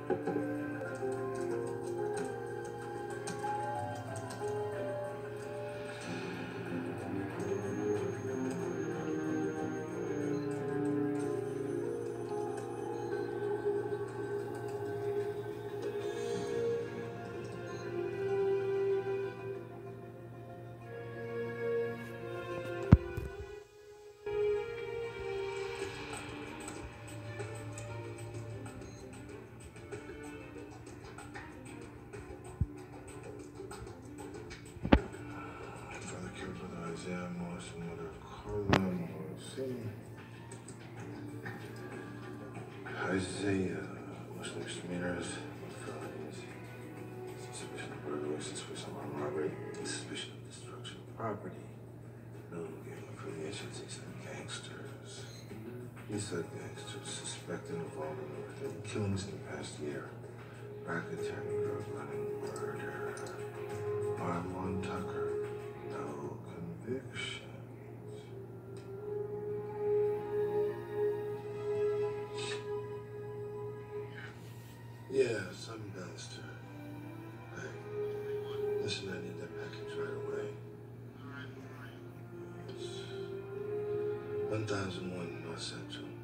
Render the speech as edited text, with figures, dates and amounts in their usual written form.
Father killed brother Isaiah Morris and mother Carla Morrison. Isaiah, most misdemeanors, felonies, suspicion of burglary, suspicion of armed robbery, suspicion of destruction of property, no gang affiliations, he said gangsters. He said gangsters suspected involvement in over 30 killings in the past year. Racketeering, drug running, murder. Marlon Tucker, no convictions. Yeah, some bastard. Hey, listen, I need that package right away. It's 1001 North Central.